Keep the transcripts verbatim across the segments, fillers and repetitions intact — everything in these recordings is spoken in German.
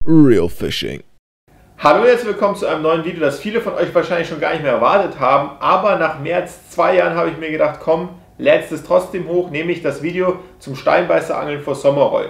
Real Fishing. Hallo und herzlich willkommen zu einem neuen Video, das viele von euch wahrscheinlich schon gar nicht mehr erwartet haben, aber nach mehr als zwei Jahren habe ich mir gedacht, komm, lädst es trotzdem hoch, nämlich das Video zum Steinbeißerangeln vor Sommerroy.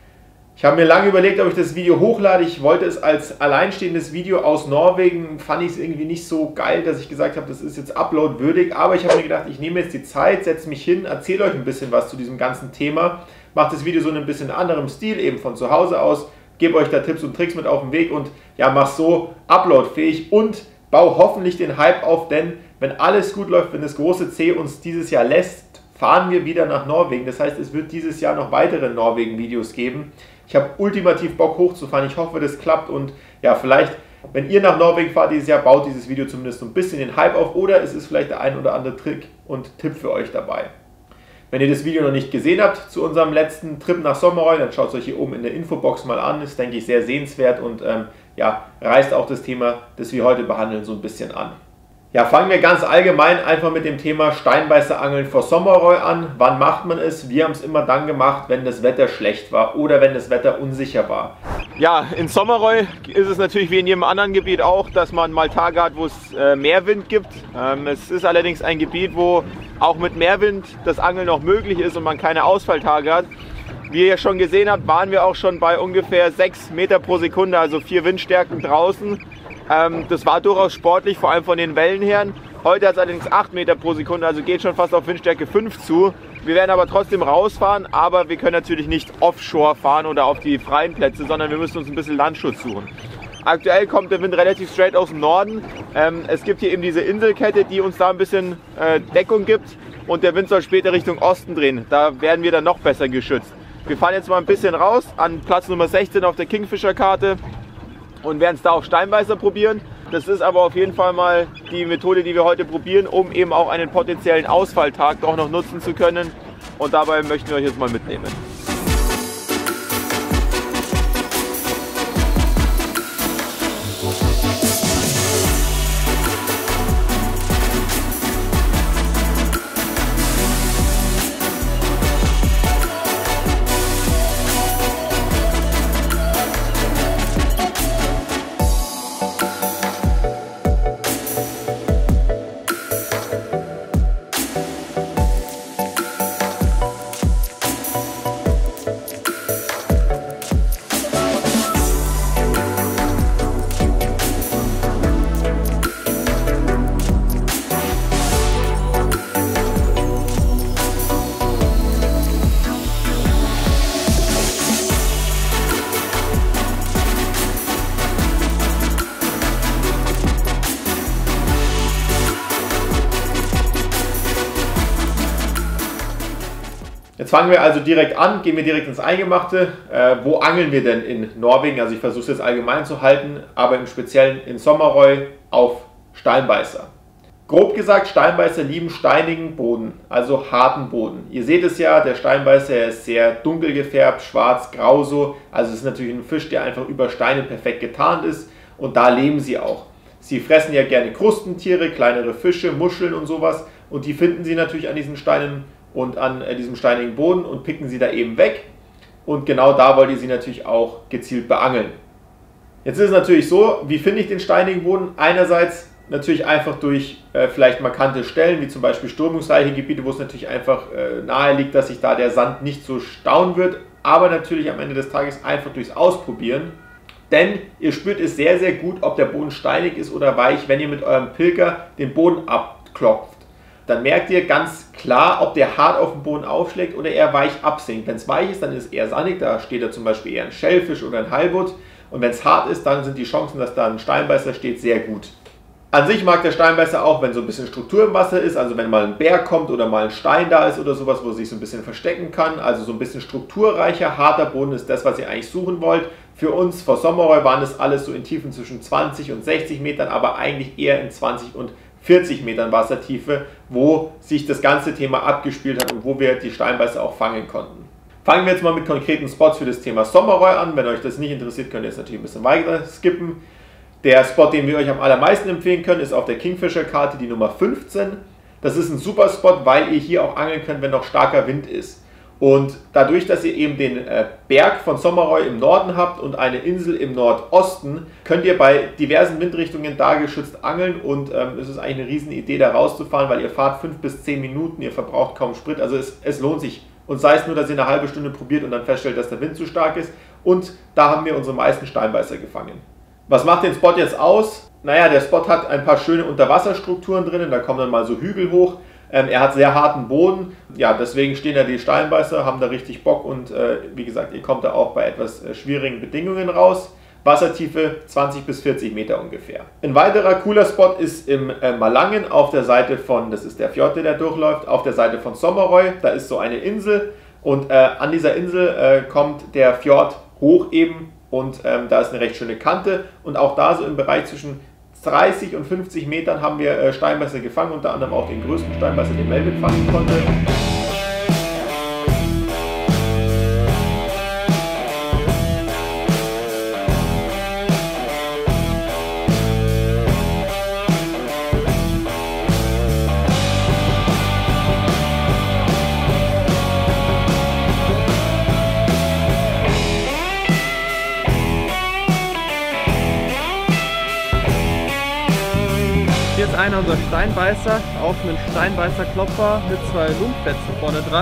Ich habe mir lange überlegt, ob ich das Video hochlade. Ich wollte es als alleinstehendes Video aus Norwegen, fand ich es irgendwie nicht so geil, dass ich gesagt habe, das ist jetzt uploadwürdig, aber ich habe mir gedacht, ich nehme jetzt die Zeit, setze mich hin, erzähle euch ein bisschen was zu diesem ganzen Thema, mache das Video so in ein bisschen anderem Stil, eben von zu Hause aus, gebe euch da Tipps und Tricks mit auf den Weg und ja, mach so uploadfähig und baue hoffentlich den Hype auf, denn wenn alles gut läuft, wenn das große C uns dieses Jahr lässt, fahren wir wieder nach Norwegen. Das heißt, es wird dieses Jahr noch weitere Norwegen-Videos geben. Ich habe ultimativ Bock hochzufahren. Ich hoffe, das klappt und ja, vielleicht, wenn ihr nach Norwegen fahrt dieses Jahr, baut dieses Video zumindest so ein bisschen den Hype auf oder es ist vielleicht der ein oder andere Trick und Tipp für euch dabei. Wenn ihr das Video noch nicht gesehen habt zu unserem letzten Trip nach Sommerroy, dann schaut es euch hier oben in der Infobox mal an. Ist, denke ich, sehr sehenswert und ähm, ja, reißt auch das Thema, das wir heute behandeln, so ein bisschen an. Ja, fangen wir ganz allgemein einfach mit dem Thema Steinbeißerangeln vor Sommerroy an. Wann macht man es? Wir haben es immer dann gemacht, wenn das Wetter schlecht war oder wenn das Wetter unsicher war. Ja, in Sommerroy ist es natürlich wie in jedem anderen Gebiet auch, dass man mal Tage hat, wo es äh, Meerwind gibt. Ähm, es ist allerdings ein Gebiet, wo auch mit Meerwind das Angeln noch möglich ist und man keine Ausfalltage hat. Wie ihr schon gesehen habt, waren wir auch schon bei ungefähr sechs Meter pro Sekunde, also vier Windstärken draußen. Ähm, das war durchaus sportlich, vor allem von den Wellen her. Heute hat es allerdings acht Meter pro Sekunde, also geht schon fast auf Windstärke fünf zu. Wir werden aber trotzdem rausfahren, aber wir können natürlich nicht offshore fahren oder auf die freien Plätze, sondern wir müssen uns ein bisschen Landschutz suchen. Aktuell kommt der Wind relativ straight aus dem Norden. Ähm, es gibt hier eben diese Inselkette, die uns da ein bisschen äh, Deckung gibt und der Wind soll später Richtung Osten drehen. Da werden wir dann noch besser geschützt. Wir fahren jetzt mal ein bisschen raus an Platz Nummer sechzehn auf der Kingfisher-Karte und werden es da auf Steinbeißer probieren. Das ist aber auf jeden Fall mal die Methode, die wir heute probieren, um eben auch einen potenziellen Ausfalltag doch noch nutzen zu können. Und dabei möchten wir euch jetzt mal mitnehmen. Jetzt fangen wir also direkt an, gehen wir direkt ins Eingemachte. Äh, wo angeln wir denn in Norwegen? Also ich versuche es jetzt allgemein zu halten, aber im Speziellen in Sommerroy auf Steinbeißer. Grob gesagt, Steinbeißer lieben steinigen Boden, also harten Boden. Ihr seht es ja, der Steinbeißer ist sehr dunkel gefärbt, schwarz, grau so. Also es ist natürlich ein Fisch, der einfach über Steine perfekt getarnt ist und da leben sie auch. Sie fressen ja gerne Krustentiere, kleinere Fische, Muscheln und sowas und die finden sie natürlich an diesen Steinen und an äh, diesem steinigen Boden und picken sie da eben weg. Und genau da wollt ihr sie natürlich auch gezielt beangeln. Jetzt ist es natürlich so, wie finde ich den steinigen Boden? Einerseits natürlich einfach durch äh, vielleicht markante Stellen, wie zum Beispiel strömungsreiche Gebiete, wo es natürlich einfach äh, nahe liegt, dass sich da der Sand nicht so stauen wird. Aber natürlich am Ende des Tages einfach durchs Ausprobieren. Denn ihr spürt es sehr, sehr gut, ob der Boden steinig ist oder weich, wenn ihr mit eurem Pilker den Boden abklopft. Dann merkt ihr ganz klar, ob der hart auf dem Boden aufschlägt oder eher weich absinkt. Wenn es weich ist, dann ist es eher sandig, da steht da zum Beispiel eher ein Schellfisch oder ein Halbut. Und wenn es hart ist, dann sind die Chancen, dass da ein Steinbeißer steht, sehr gut. An sich mag der Steinbeißer auch, wenn so ein bisschen Struktur im Wasser ist, also wenn mal ein Bär kommt oder mal ein Stein da ist oder sowas, wo er sich so ein bisschen verstecken kann. Also so ein bisschen strukturreicher, harter Boden ist das, was ihr eigentlich suchen wollt. Für uns vor Sommerroy waren das alles so in Tiefen zwischen zwanzig und sechzig Metern, aber eigentlich eher in zwanzig und vierzig Metern Wassertiefe, wo sich das ganze Thema abgespielt hat und wo wir die Steinbeißer auch fangen konnten. Fangen wir jetzt mal mit konkreten Spots für das Thema Sommerroy an. Wenn euch das nicht interessiert, könnt ihr jetzt natürlich ein bisschen weiter skippen. Der Spot, den wir euch am allermeisten empfehlen können, ist auf der Kingfisher-Karte die Nummer fünfzehn. Das ist ein super Spot, weil ihr hier auch angeln könnt, wenn noch starker Wind ist. Und dadurch, dass ihr eben den äh, Berg von Sommerreu im Norden habt und eine Insel im Nordosten, könnt ihr bei diversen Windrichtungen da geschützt angeln und ähm, es ist eigentlich eine riesen Idee, da rauszufahren, weil ihr fahrt fünf bis zehn Minuten, ihr verbraucht kaum Sprit, also es, es lohnt sich. Und sei es nur, dass ihr eine halbe Stunde probiert und dann feststellt, dass der Wind zu stark ist. Und da haben wir unsere meisten Steinbeißer gefangen. Was macht den Spot jetzt aus? Naja, der Spot hat ein paar schöne Unterwasserstrukturen drin, da kommen dann mal so Hügel hoch. Ähm, er hat sehr harten Boden, ja, deswegen stehen da die Steinbeißer, haben da richtig Bock und äh, wie gesagt, ihr kommt da auch bei etwas äh, schwierigen Bedingungen raus. Wassertiefe zwanzig bis vierzig Meter ungefähr. Ein weiterer cooler Spot ist im äh, Malangen auf der Seite von, das ist der Fjord, der da durchläuft, auf der Seite von Sommerreu. Da ist so eine Insel und äh, an dieser Insel äh, kommt der Fjord hoch eben und ähm, da ist eine recht schöne Kante und auch da so im Bereich zwischen dreißig und fünfzig Metern haben wir äh, Steinbeißer gefangen, unter anderem auch den größten Steinbeißer, den Melvin fangen konnte. Hier ist einer unserer Steinbeißer auf einen Steinbeißer-Klopfer mit zwei Lumpfetzen vorne dran.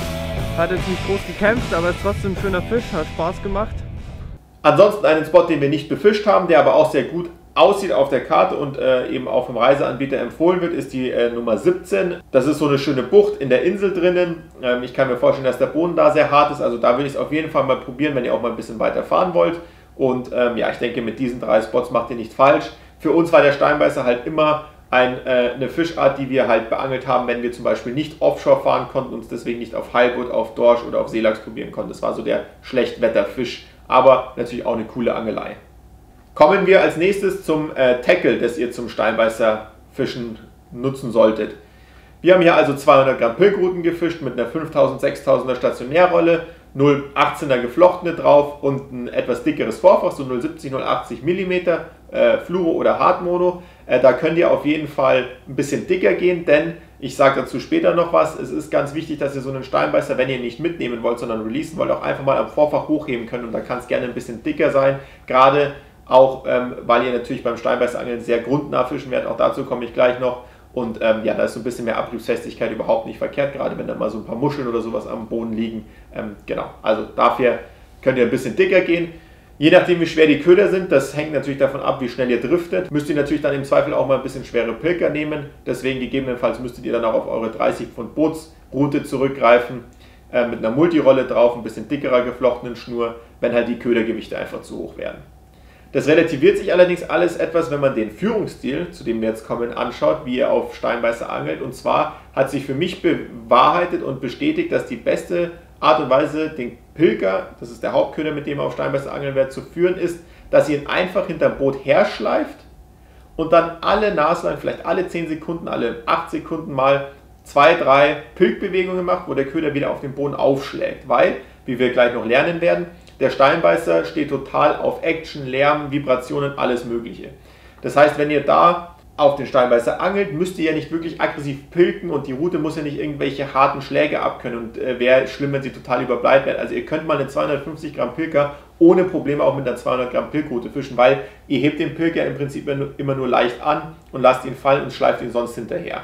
Hat jetzt nicht groß gekämpft, aber ist trotzdem ein schöner Fisch, hat Spaß gemacht. Ansonsten einen Spot, den wir nicht befischt haben, der aber auch sehr gut aussieht auf der Karte und äh, eben auch vom Reiseanbieter empfohlen wird, ist die äh, Nummer siebzehn. Das ist so eine schöne Bucht in der Insel drinnen. Ähm, ich kann mir vorstellen, dass der Boden da sehr hart ist, also da würde ich es auf jeden Fall mal probieren, wenn ihr auch mal ein bisschen weiter fahren wollt. Und ähm, ja, ich denke, mit diesen drei Spots macht ihr nicht falsch. Für uns war der Steinbeißer halt immer ein, äh, eine Fischart, die wir halt beangelt haben, wenn wir zum Beispiel nicht offshore fahren konnten, uns deswegen nicht auf Halbut, auf Dorsch oder auf Seelachs probieren konnten. Das war so der Schlechtwetterfisch, aber natürlich auch eine coole Angelei. Kommen wir als nächstes zum äh, Tackle, das ihr zum Steinbeißerfischen nutzen solltet. Wir haben hier also zweihundert Gramm Pilkruten gefischt mit einer fünftausend, sechstausender Stationärrolle, null Komma achtzehner geflochtene drauf und ein etwas dickeres Vorfach, so null Komma siebzig, null Komma achtzig Millimeter, äh, Fluoro oder Hartmono. Äh, da könnt ihr auf jeden Fall ein bisschen dicker gehen, denn ich sage dazu später noch was. Es ist ganz wichtig, dass ihr so einen Steinbeißer, wenn ihr ihn nicht mitnehmen wollt, sondern releasen wollt, auch einfach mal am Vorfach hochheben könnt und da kann es gerne ein bisschen dicker sein. Gerade auch, ähm, weil ihr natürlich beim Steinbeißerangeln sehr grundnah fischen werdet, auch dazu komme ich gleich noch. Und ähm, ja, da ist so ein bisschen mehr Abriebsfestigkeit überhaupt nicht verkehrt, gerade wenn da mal so ein paar Muscheln oder sowas am Boden liegen. Ähm, genau, also dafür könnt ihr ein bisschen dicker gehen. Je nachdem, wie schwer die Köder sind, das hängt natürlich davon ab, wie schnell ihr driftet, müsst ihr natürlich dann im Zweifel auch mal ein bisschen schwere Pilker nehmen. Deswegen gegebenenfalls müsstet ihr dann auch auf eure dreißig Pfund Bootsroute zurückgreifen, äh, mit einer Multirolle drauf, ein bisschen dickerer geflochtenen Schnur, wenn halt die Ködergewichte einfach zu hoch werden. Das relativiert sich allerdings alles etwas, wenn man den Führungsstil, zu dem wir jetzt kommen, anschaut, wie ihr auf Steinbeißer angelt. Und zwar hat sich für mich bewahrheitet und bestätigt, dass die beste Art und Weise, den Pilker, das ist der Hauptköder, mit dem ihr auf Steinbeißer angeln werdet, zu führen, ist, dass ihr ihn einfach hinterm Boot herschleift und dann alle Naslein, vielleicht alle zehn Sekunden, alle acht Sekunden mal zwei, drei Pilkbewegungen macht, wo der Köder wieder auf den Boden aufschlägt. Weil, wie wir gleich noch lernen werden, der Steinbeißer steht total auf Action, Lärm, Vibrationen, alles Mögliche. Das heißt, wenn ihr da auf den Steinbeißer angelt, müsst ihr ja nicht wirklich aggressiv pilken und die Rute muss ja nicht irgendwelche harten Schläge abkönnen und äh, wäre schlimm, wenn sie total überbleibt wäre. Also ihr könnt mal eine zweihundertfünfzig Gramm Pilker ohne Probleme auch mit einer zweihundert Gramm Pilkrute fischen, weil ihr hebt den Pilker im Prinzip immer nur leicht an und lasst ihn fallen und schleift ihn sonst hinterher.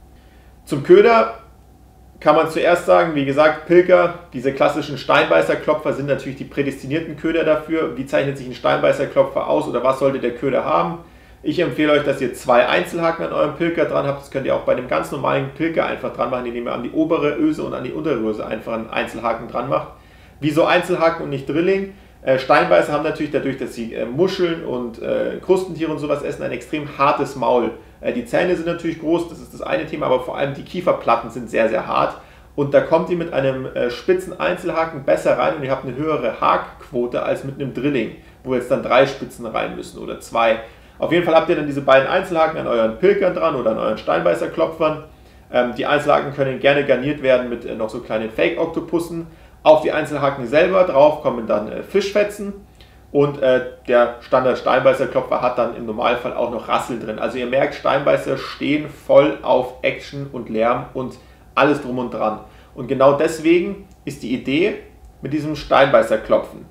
Zum Köder kann man zuerst sagen, wie gesagt, Pilker, diese klassischen Steinbeißerklopfer sind natürlich die prädestinierten Köder dafür. Wie zeichnet sich ein Steinbeißerklopfer aus oder was sollte der Köder haben? Ich empfehle euch, dass ihr zwei Einzelhaken an eurem Pilker dran habt. Das könnt ihr auch bei einem ganz normalen Pilker einfach dran machen, indem ihr an die obere Öse und an die untere Öse einfach einen Einzelhaken dran macht. Wieso Einzelhaken und nicht Drilling? Äh, Steinbeißer haben natürlich dadurch, dass sie äh, Muscheln und äh, Krustentiere und sowas essen, ein extrem hartes Maul. Äh, die Zähne sind natürlich groß, das ist das eine Thema, aber vor allem die Kieferplatten sind sehr, sehr hart. Und da kommt ihr mit einem äh, spitzen Einzelhaken besser rein und ihr habt eine höhere Hakquote als mit einem Drilling, wo jetzt dann drei Spitzen rein müssen oder zwei. Auf jeden Fall habt ihr dann diese beiden Einzelhaken an euren Pilkern dran oder an euren Steinbeißerklopfern. Ähm, die Einzelhaken können gerne garniert werden mit äh, noch so kleinen Fake-Oktopussen. Auf die Einzelhaken selber drauf kommen dann äh, Fischfetzen und äh, der Standard-Steinbeißerklopfer hat dann im Normalfall auch noch Rassel drin. Also ihr merkt, Steinbeißer stehen voll auf Action und Lärm und alles drum und dran. Und genau deswegen ist die Idee mit diesem Steinbeißer klopfen.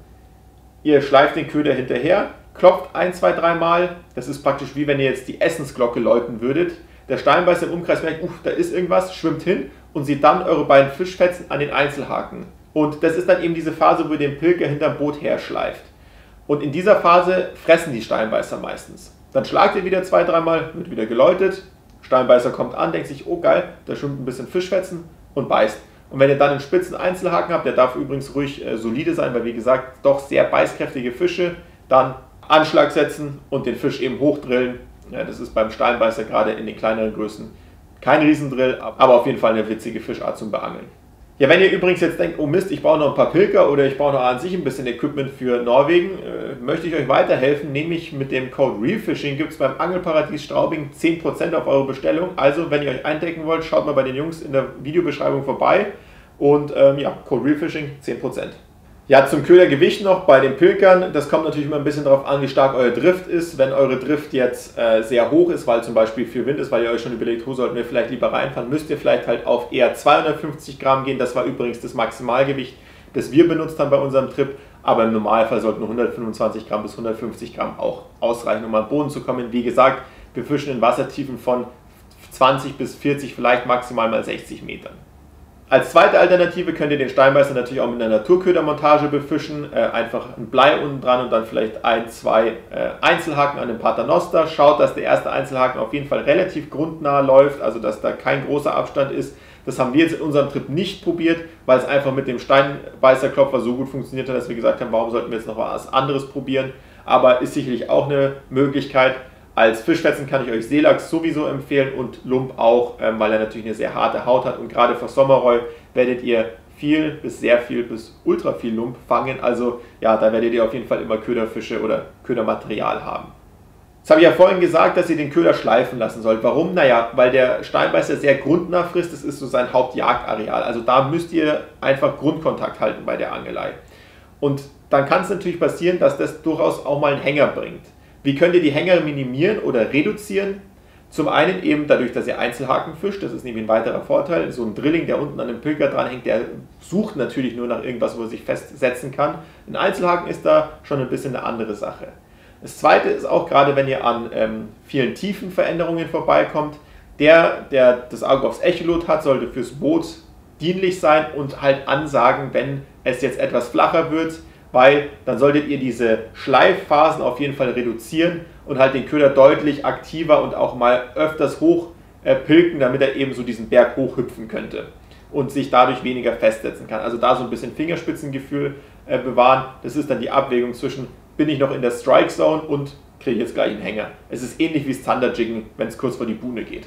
Ihr schleift den Köder hinterher, klopft ein, zwei, drei Mal. Das ist praktisch wie wenn ihr jetzt die Essensglocke läuten würdet. Der Steinbeißer im Umkreis merkt, uff, da ist irgendwas, schwimmt hin und sieht dann eure beiden Fischfetzen an den Einzelhaken. Und das ist dann eben diese Phase, wo ihr den Pilger hinterm Boot herschleift. Und in dieser Phase fressen die Steinbeißer meistens. Dann schlagt ihr wieder zwei, dreimal, wird wieder geläutet. Steinbeißer kommt an, denkt sich, oh geil, da schwimmt ein bisschen Fischfetzen und beißt. Und wenn ihr dann einen spitzen Einzelhaken habt, der darf übrigens ruhig äh, solide sein, weil wie gesagt, doch sehr beißkräftige Fische, dann Anschlag setzen und den Fisch eben hochdrillen. Ja, das ist beim Steinbeißer gerade in den kleineren Größen kein Riesendrill, aber auf jeden Fall eine witzige Fischart zum Beangeln. Ja, wenn ihr übrigens jetzt denkt, oh Mist, ich brauche noch ein paar Pilger oder ich brauche noch an sich ein bisschen Equipment für Norwegen, äh, möchte ich euch weiterhelfen, nämlich mit dem Code RealFishing gibt es beim Angelparadies Straubing zehn Prozent auf eure Bestellung. Also, wenn ihr euch eindecken wollt, schaut mal bei den Jungs in der Videobeschreibung vorbei und ähm, ja, Code RealFishing zehn Prozent. Ja, zum Ködergewicht noch bei den Pilgern, das kommt natürlich immer ein bisschen darauf an, wie stark euer Drift ist. Wenn eure Drift jetzt äh, sehr hoch ist, weil zum Beispiel viel Wind ist, weil ihr euch schon überlegt, wo sollten wir vielleicht lieber reinfahren, müsst ihr vielleicht halt auf eher zweihundertfünfzig Gramm gehen. Das war übrigens das Maximalgewicht, das wir benutzt haben bei unserem Trip. Aber im Normalfall sollten hundertfünfundzwanzig Gramm bis hundertfünfzig Gramm auch ausreichen, um am Boden zu kommen. Wie gesagt, wir fischen in Wassertiefen von zwanzig bis vierzig, vielleicht maximal mal sechzig Metern. Als zweite Alternative könnt ihr den Steinbeißer natürlich auch mit einer Naturködermontage befischen. Äh, einfach ein Blei unten dran und dann vielleicht ein, zwei äh, Einzelhaken an dem Paternoster. Schaut, dass der erste Einzelhaken auf jeden Fall relativ grundnah läuft, also dass da kein großer Abstand ist. Das haben wir jetzt in unserem Trip nicht probiert, weil es einfach mit dem Steinbeißerklopfer so gut funktioniert hat, dass wir gesagt haben, warum sollten wir jetzt noch was anderes probieren. Aber ist sicherlich auch eine Möglichkeit. Als Fischfetzen kann ich euch Seelachs sowieso empfehlen und Lump auch, ähm, weil er natürlich eine sehr harte Haut hat. Und gerade für Sommerreu werdet ihr viel bis sehr viel bis ultra viel Lump fangen. Also ja, da werdet ihr auf jeden Fall immer Köderfische oder Ködermaterial haben. Jetzt habe ich ja vorhin gesagt, dass ihr den Köder schleifen lassen sollt. Warum? Naja, weil der Steinbeißer sehr grundnah frisst. Das ist so sein Hauptjagdareal. Also da müsst ihr einfach Grundkontakt halten bei der Angelei. Und dann kann es natürlich passieren, dass das durchaus auch mal einen Hänger bringt. Wie könnt ihr die Hänger minimieren oder reduzieren? Zum einen eben dadurch, dass ihr Einzelhaken fischt, das ist nämlich ein weiterer Vorteil. So ein Drilling, der unten an dem Pilger dran hängt, der sucht natürlich nur nach irgendwas, wo er sich festsetzen kann. Ein Einzelhaken ist da schon ein bisschen eine andere Sache. Das zweite ist auch, gerade wenn ihr an ähm, vielen Tiefenveränderungen vorbeikommt, der, der das Auge aufs Echolot hat, sollte fürs Boot dienlich sein und halt ansagen, wenn es jetzt etwas flacher wird, weil dann solltet ihr diese Schleifphasen auf jeden Fall reduzieren und halt den Köder deutlich aktiver und auch mal öfters hoch äh, pilken, damit er eben so diesen Berg hochhüpfen könnte und sich dadurch weniger festsetzen kann. Also da so ein bisschen Fingerspitzengefühl äh, bewahren. Das ist dann die Abwägung zwischen, bin ich noch in der Strike Zone und kriege ich jetzt gleich einen Hänger. Es ist ähnlich wie das Thunderjiggen, wenn es kurz vor die Buhne geht.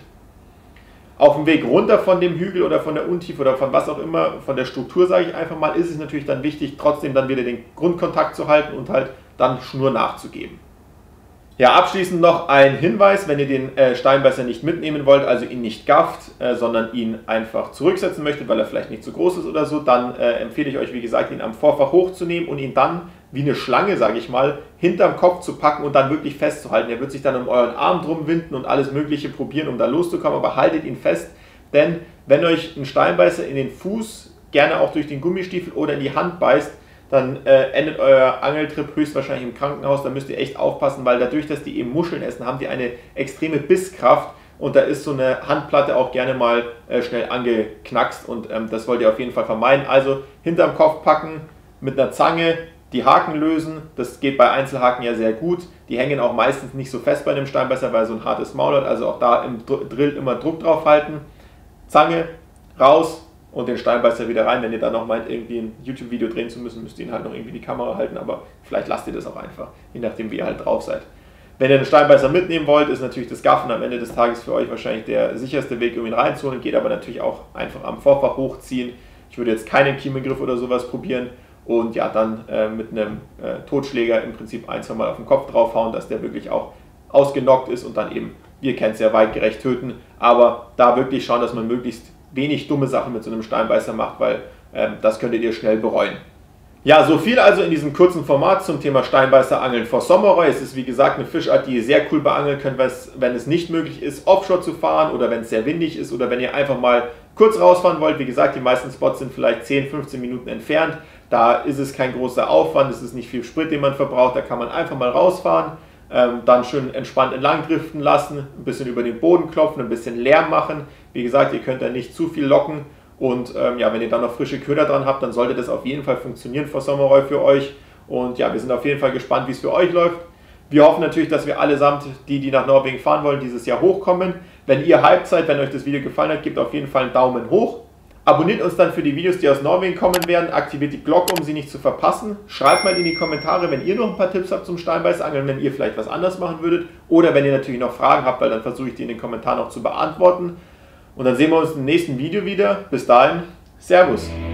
Auf dem Weg runter von dem Hügel oder von der Untiefe oder von was auch immer, von der Struktur sage ich einfach mal, ist es natürlich dann wichtig, trotzdem dann wieder den Grundkontakt zu halten und halt dann Schnur nachzugeben. Ja, abschließend noch ein Hinweis, wenn ihr den äh, Steinbeißer nicht mitnehmen wollt, also ihn nicht gafft, äh, sondern ihn einfach zurücksetzen möchtet, weil er vielleicht nicht zu groß ist oder so, dann äh, empfehle ich euch, wie gesagt, ihn am Vorfach hochzunehmen und ihn dann wie eine Schlange, sage ich mal, hinterm Kopf zu packen und dann wirklich festzuhalten. Er wird sich dann um euren Arm drum winden und alles Mögliche probieren, um da loszukommen, aber haltet ihn fest, denn wenn euch ein Steinbeißer in den Fuß, gerne auch durch den Gummistiefel oder in die Hand beißt, dann äh, endet euer Angeltrip höchstwahrscheinlich im Krankenhaus. Da müsst ihr echt aufpassen, weil dadurch, dass die eben Muscheln essen, haben die eine extreme Bisskraft und da ist so eine Handplatte auch gerne mal äh, schnell angeknackst und ähm, das wollt ihr auf jeden Fall vermeiden. Also hinterm Kopf packen, mit einer Zange die Haken lösen. Das geht bei Einzelhaken ja sehr gut. Die hängen auch meistens nicht so fest bei einem Steinbeißer, weil so ein hartes Maul hat. Also auch da im Drill immer Druck drauf halten. Zange, raus. Und den Steinbeißer wieder rein. Wenn ihr dann noch meint, irgendwie ein YouTube-Video drehen zu müssen, müsst ihr ihn halt noch irgendwie die Kamera halten, aber vielleicht lasst ihr das auch einfach, je nachdem wie ihr halt drauf seid. Wenn ihr den Steinbeißer mitnehmen wollt, ist natürlich das Gaffen am Ende des Tages für euch wahrscheinlich der sicherste Weg, um ihn reinzuholen, geht aber natürlich auch einfach am Vorfach hochziehen. Ich würde jetzt keinen Kiemengriff oder sowas probieren und ja, dann äh, mit einem äh, Totschläger im Prinzip ein, zwei Mal auf den Kopf draufhauen, dass der wirklich auch ausgenockt ist und dann eben, ihr kennt es ja, weitgerecht töten, aber da wirklich schauen, dass man möglichst wenig dumme Sachen mit so einem Steinbeißer macht, weil ähm, das könntet ihr schnell bereuen. Ja, so viel also in diesem kurzen Format zum Thema Steinbeißer Angeln vor Sommerreu. Es ist wie gesagt eine Fischart, die ihr sehr cool beangeln könnt, wenn es nicht möglich ist, offshore zu fahren oder wenn es sehr windig ist oder wenn ihr einfach mal kurz rausfahren wollt, wie gesagt, die meisten Spots sind vielleicht zehn, fünfzehn Minuten entfernt. Da ist es kein großer Aufwand, es ist nicht viel Sprit, den man verbraucht, da kann man einfach mal rausfahren, ähm, dann schön entspannt entlang driften lassen, ein bisschen über den Boden klopfen, ein bisschen Lärm machen. Wie gesagt, ihr könnt da nicht zu viel locken und ähm, ja, wenn ihr dann noch frische Köder dran habt, dann sollte das auf jeden Fall funktionieren vor Sommerroy für euch. Und ja, wir sind auf jeden Fall gespannt, wie es für euch läuft. Wir hoffen natürlich, dass wir allesamt, die, die nach Norwegen fahren wollen, dieses Jahr hochkommen. Wenn ihr hyped seid, wenn euch das Video gefallen hat, gebt auf jeden Fall einen Daumen hoch. Abonniert uns dann für die Videos, die aus Norwegen kommen werden. Aktiviert die Glocke, um sie nicht zu verpassen. Schreibt mal in die Kommentare, wenn ihr noch ein paar Tipps habt zum Steinbeißangeln, wenn ihr vielleicht was anders machen würdet. Oder wenn ihr natürlich noch Fragen habt, weil dann versuche ich die in den Kommentaren noch zu beantworten. Und dann sehen wir uns im nächsten Video wieder. Bis dahin, Servus!